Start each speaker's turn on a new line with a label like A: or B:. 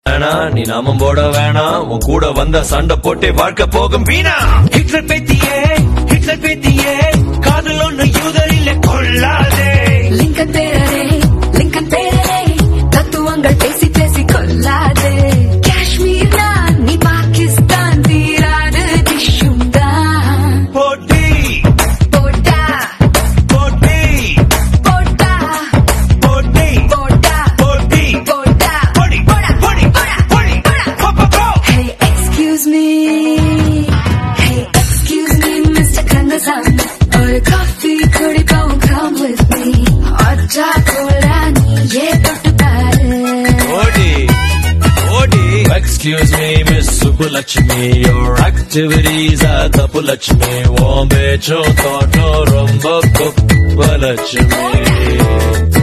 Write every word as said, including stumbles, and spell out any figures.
A: நீ நாமம் போட வேணாம் உன் கூட வந்த சண்டை போட்டே வாழ்க்கை போகும் வீணா. ஹிட்லர் பேத்தியே ஹிட்லர் பேத்தியே காதல் ஒண்ணு யூதரிலே கொள்ளாதே.
B: லிங்கன் பேரரே லிங்கன் பேரரே தத்துவங்கள் பேசி பேசி கொள்ளாதே. காஷ்மீர் தான் நீ பாகிஸ்தான் தீராது டிஷ்யும் தான்.
A: போட்டி
B: போட்டா
A: போட்டி
B: போட்டா
A: போட்டி
B: போட்டா
A: போட்டி
B: போட்டா
A: போடி போடி போடி போடி போ.
B: Hey excuse me Hey excuse me Mister Kandasam ஒரு காஃபி குடிப்போம் come with me. அச்சா கோலா நீயே தொட்டு பாரு.
A: ஓடி ஓடி. Excuse me Miss Subulakshmi, your activities are Tapulakshmi. ஓம் பேச்சோ தோட்டோ ரொம்ப குப்பலட்சுமி.